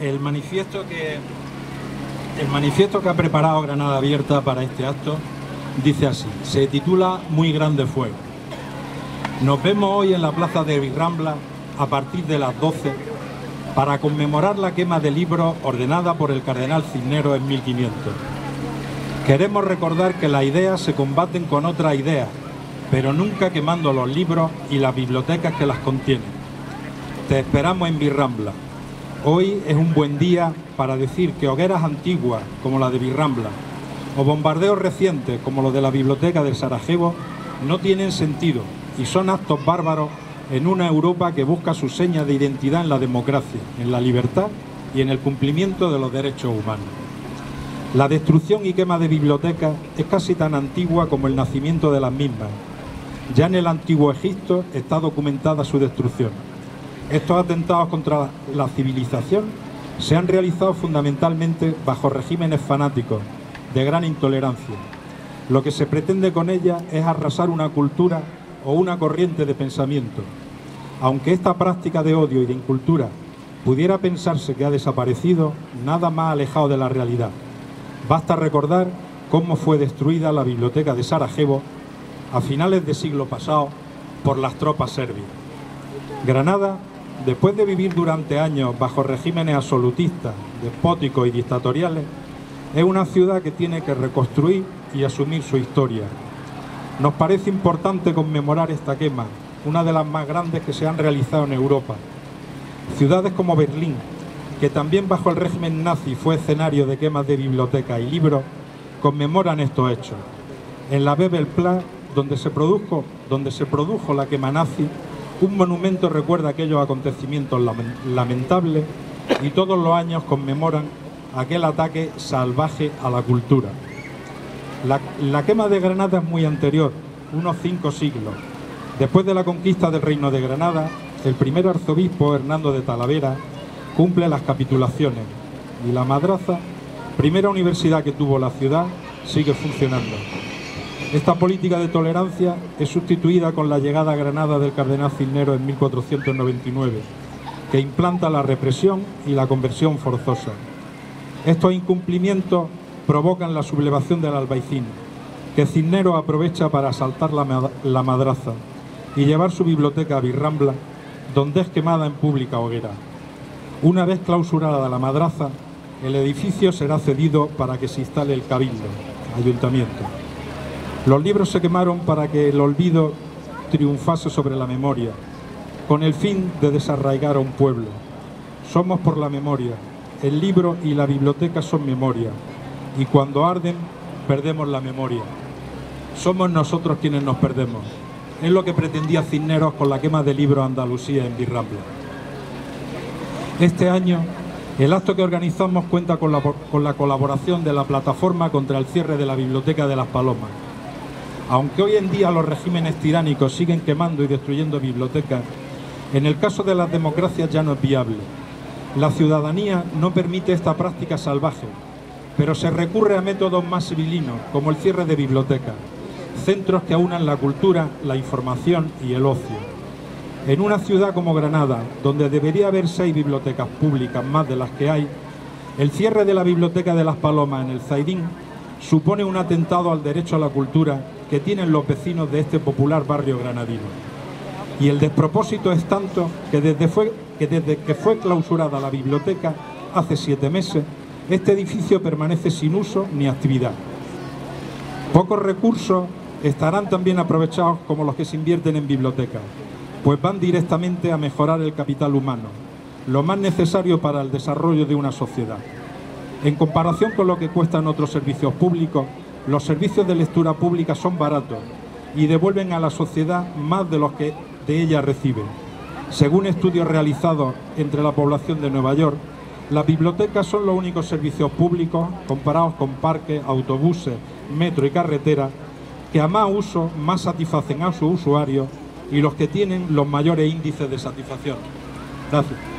El manifiesto que ha preparado Granada Abierta para este acto dice así, se titula Muy grande fuego. Nos vemos hoy en la plaza de Birrambla a partir de las 12 para conmemorar la quema de libros ordenada por el cardenal Cisneros en 1500. Queremos recordar que las ideas se combaten con otras ideas, pero nunca quemando los libros y las bibliotecas que las contienen. Te esperamos en Birrambla. Hoy es un buen día para decir que hogueras antiguas como la de Birrambla o bombardeos recientes como los de la biblioteca de Sarajevo no tienen sentido y son actos bárbaros en una Europa que busca su seña de identidad en la democracia, en la libertad y en el cumplimiento de los derechos humanos. La destrucción y quema de bibliotecas es casi tan antigua como el nacimiento de las mismas. Ya en el antiguo Egipto está documentada su destrucción. Estos atentados contra la civilización se han realizado fundamentalmente bajo regímenes fanáticos de gran intolerancia. Lo que se pretende con ellas es arrasar una cultura o una corriente de pensamiento. Aunque esta práctica de odio y de incultura pudiera pensarse que ha desaparecido, nada más alejado de la realidad. Basta recordar cómo fue destruida la biblioteca de Sarajevo a finales del siglo pasado por las tropas serbias. Granada, después de vivir durante años bajo regímenes absolutistas, despóticos y dictatoriales, es una ciudad que tiene que reconstruir y asumir su historia. Nos parece importante conmemorar esta quema, una de las más grandes que se han realizado en Europa. Ciudades como Berlín, que también bajo el régimen nazi fue escenario de quemas de bibliotecas y libros, conmemoran estos hechos. En la Bebelplatz, donde se produjo la quema nazi, un monumento recuerda aquellos acontecimientos lamentables y todos los años conmemoran aquel ataque salvaje a la cultura. La quema de Granada es muy anterior, unos 5 siglos. Después de la conquista del Reino de Granada, el primer arzobispo, Hernando de Talavera, cumple las capitulaciones y la madraza, primera universidad que tuvo la ciudad, sigue funcionando. Esta política de tolerancia es sustituida con la llegada a Granada del cardenal Cisneros en 1499, que implanta la represión y la conversión forzosa. Estos incumplimientos provocan la sublevación del albaicín, que Cisneros aprovecha para asaltar la madraza y llevar su biblioteca a Birrambla, donde es quemada en pública hoguera. Una vez clausurada la madraza, el edificio será cedido para que se instale el cabildo, ayuntamiento. Los libros se quemaron para que el olvido triunfase sobre la memoria, con el fin de desarraigar a un pueblo. Somos por la memoria. El libro y la biblioteca son memoria, y cuando arden, perdemos la memoria. Somos nosotros quienes nos perdemos. Es lo que pretendía Cisneros con la quema de libros Andalucía en Birrambla. Este año, el acto que organizamos cuenta con la colaboración de la Plataforma contra el Cierre de la Biblioteca de Las Palomas. Aunque hoy en día los regímenes tiránicos siguen quemando y destruyendo bibliotecas, en el caso de las democracias ya no es viable. La ciudadanía no permite esta práctica salvaje, pero se recurre a métodos más civilinos, como el cierre de bibliotecas, centros que aunan la cultura, la información y el ocio. En una ciudad como Granada, donde debería haber 6 bibliotecas públicas más de las que hay, el cierre de la Biblioteca de Las Palomas en el Zaidín supone un atentado al derecho a la cultura que tienen los vecinos de este popular barrio granadino. Y el despropósito es tanto que desde que fue clausurada la biblioteca hace 7 meses, este edificio permanece sin uso ni actividad. Pocos recursos estarán también aprovechados como los que se invierten en bibliotecas, pues van directamente a mejorar el capital humano, lo más necesario para el desarrollo de una sociedad. En comparación con lo que cuestan otros servicios públicos, los servicios de lectura pública son baratos y devuelven a la sociedad más de los que de ella recibe. Según estudios realizados entre la población de Nueva York, las bibliotecas son los únicos servicios públicos, comparados con parques, autobuses, metro y carreteras, que a más uso más satisfacen a sus usuarios y los que tienen los mayores índices de satisfacción. Gracias.